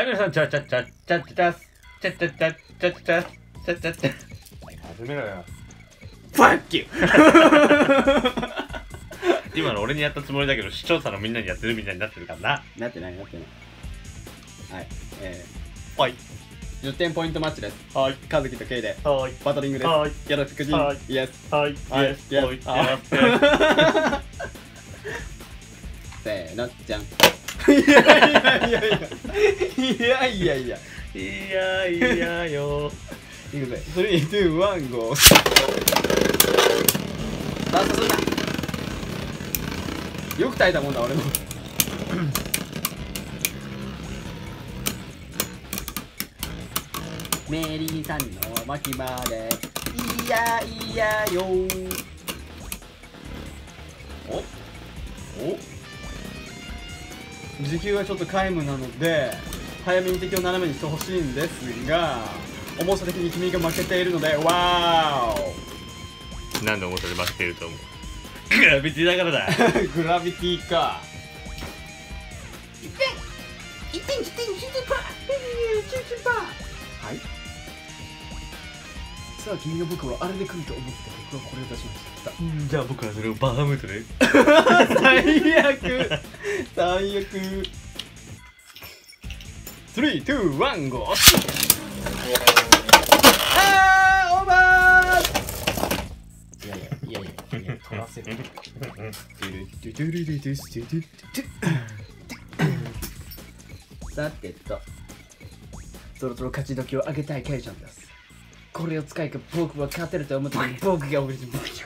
はい、皆さん、ちゃちゃちゃちゃちゃちゃちゃちゃちゃちゃちゃちゃちゃちゃ。始めろよ。 Fuck you 今の俺にやったつもりだけど、視聴者のみんなにやってるみたいになってるからな。 なってないなってない。はい、 はい。 10点ポイントマッチです。 はい。 和樹と K ではい。 バトリングです。 はい。 よろしくじん。 はい。 イエス。 はい。 はい。 はい。 イエス。 はい。 せーの、じゃん。いやいやいやいや。いやいやいや。 いやいやよ。 いくぜ。3、2、1、GO。バーストすんな。よく耐えたもんだ、俺も。メリーさんの巻き場でいやいやよ。お時給はちょっと皆無なので早めに敵を斜めにしてほしいんですが、重さ的に君が負けているのでワーなんで重さで負けてると思う？グラビティだからだ。 オグラビティか。はい。さあ君が僕はあれで来ると思って僕はこれを出しました。 じゃあ僕はそれをバームートで。 最悪最悪。3、2、1、ゴー。あーオーバー。いや取らせる。さてとそろそろ勝ち時を上げたいケイちゃんです。これを使いか僕は勝てると思って僕が俺に僕じゃ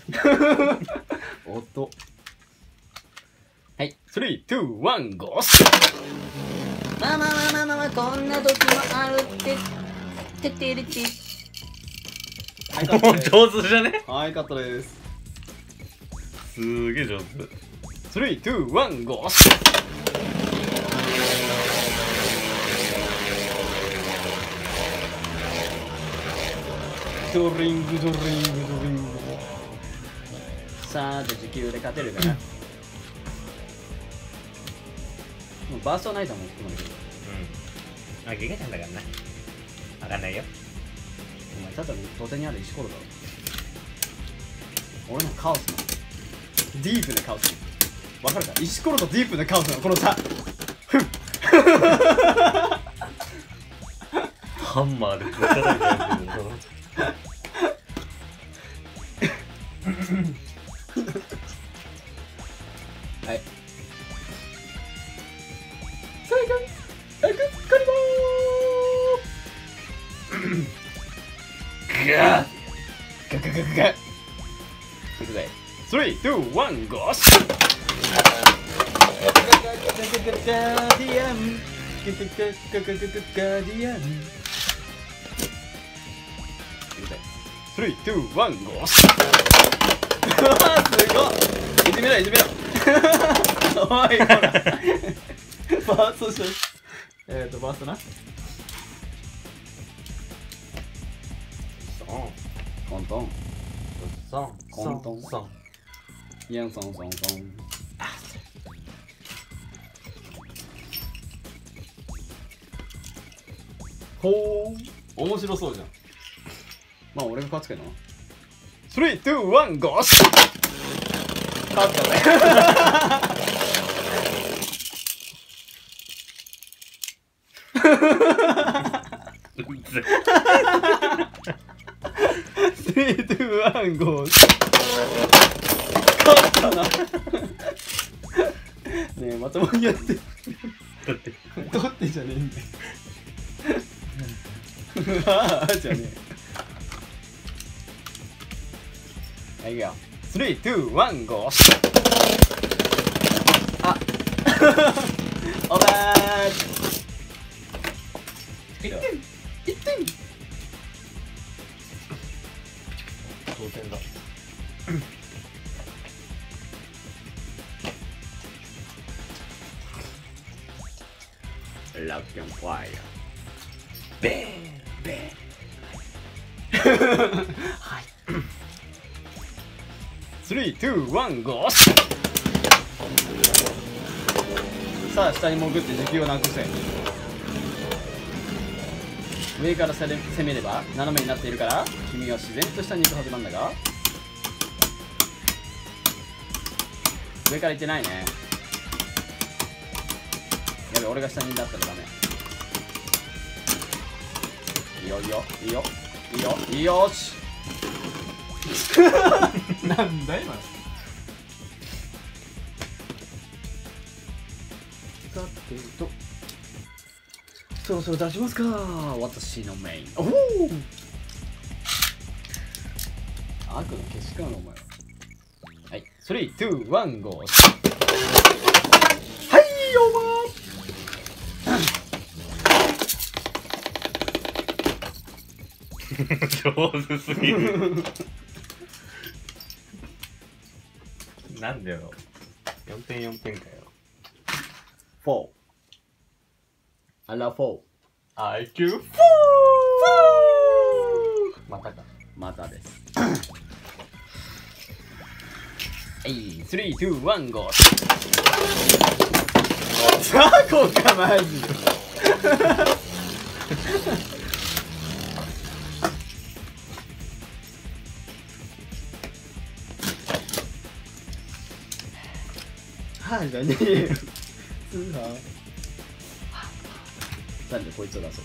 音。はい、3、2、1、ゴー。 まあこんな時もあるっててれて。 もう上手じゃね？ はい、カットです。 すげえ上手。 3、2、1、ゴー。ドリング。さあ時給で勝てるかな。もうバーストはないと思う。 あ、ゲゲちゃんだからな。わかんないよ。 お前ただの土手にある石ころだろ。俺のカオスなディープなカオス。わかるか？石ころとディープなカオスのこの差。 ハンマーでぶったたいてやるんだけど。 はい。最後エクスカリバー。ガいくぜ。3、2、1、ゴー。ガーディアン。ガーディアン。3、2、1、ゴー。すごい。いじめろ。おい、ほら。バーストしよう。バーストな。コントン。ヤンソン。ほー。面白そうじゃん。まあ俺が勝つけどな。3、2、1、ゴー。勝ったね。3、2、1、ゴー。勝ったな。ねえ、まともにやって。取ってじゃねえんだよ。ああじゃねえ。はい、いくよ。3、2、1、ゴー。あオーバー。1点。 同点だ。 ラッキョンファイヤー。 ベーン。 はい。3、2、1、ゴー。さあ下に潜って時給をなくせ。 上から攻めれば斜めになっているから君は自然と下に行くはずなんだが、上から行ってないね。やべ、俺が下になったらダメ。いいよいいよいいよいいよいいよしなんだ今の。さてとそろそろ出しますか、私のメイン。おお悪の消しかなお前は。はい、3、2、1、ゴー。はい、オーバ上手すぎる。なんだよ。4点4点かよ。 ー。4。あら4。 IQ4。またか。 またです。はい、3、2、1、ゴー。さあ、こうか、マジで。はい、じゃねえよ。なんでこいつを出そう。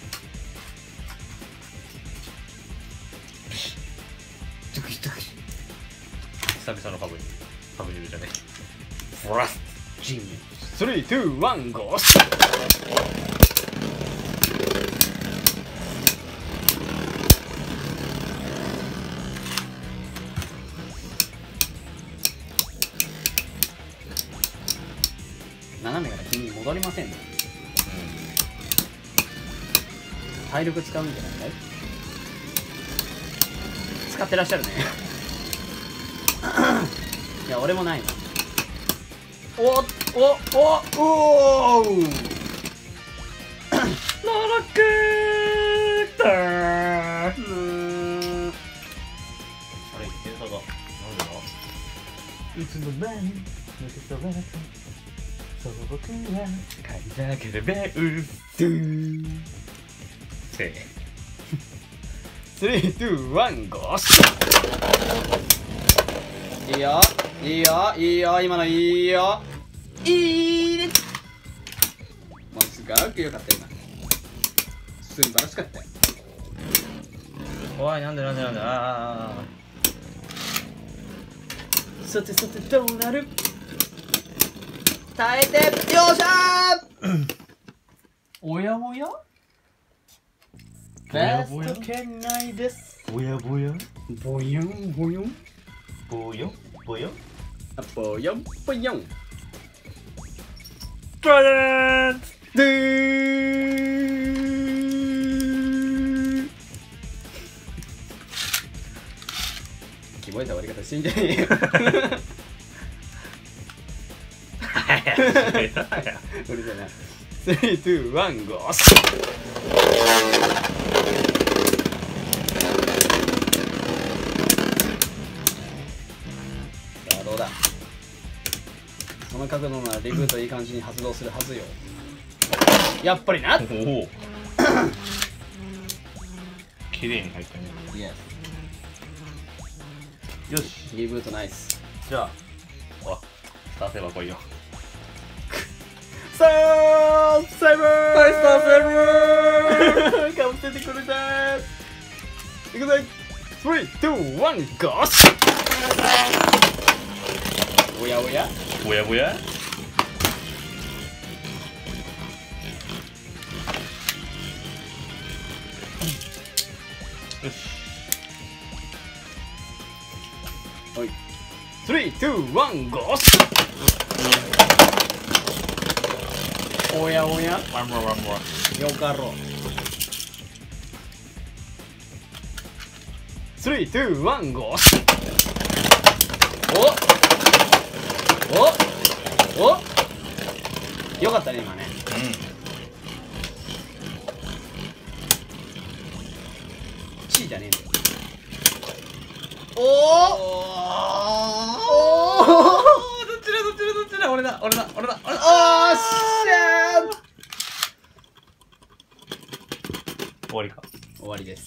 久々のパブリルじゃね。フラスジン3、2、1、ゴー。斜めから君に戻りませんね。体力使うんじゃないかい。使ってらっしゃるね。いや俺もないな。おおおおーノロクーター。 ああれ、点差が。なんでだ。いつの間に抜け去られたその僕は嗅いだけでベウスせ 3、2、1、ゴー。いいよいいよいいよ、今のいいよ。いいね。もうすごくよかった今。素晴らしかったよ。 怖い、なんであさてさてどうなる。耐えて、よっしゃー。おやおやベスト圏内です。 ぼやぼやボヨンボヨンぼよぼよあ、ボヨンボヨントランツドゥー。キモい触り方してんじゃねえよ。うるさいな。3、2、1、ゴー。さあどうだ。その角度ならリブートいい感じに発動するはずよ。やっぱりな。 おお綺麗に入ったね。 イエよし、 スリブートナイス。 じゃあスターセーバー来いよ。 さあセブンナイスターセブンかぶせてくれた。いくぜ。3、2、1、ゴー。おやおやぼやぼやよし。 はい。3、2、1、ゴー。おやおやワンモアワンモア。 よかろう。3、2、1、ゴー。およかったね今ね。チーじゃねえんだよ。どっちだ俺だ。おーしゃー。 終わりか。 終わりです。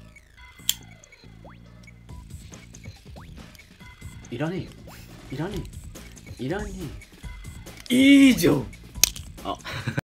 いらねえよ。いらねえ。いらねえ。以上。あ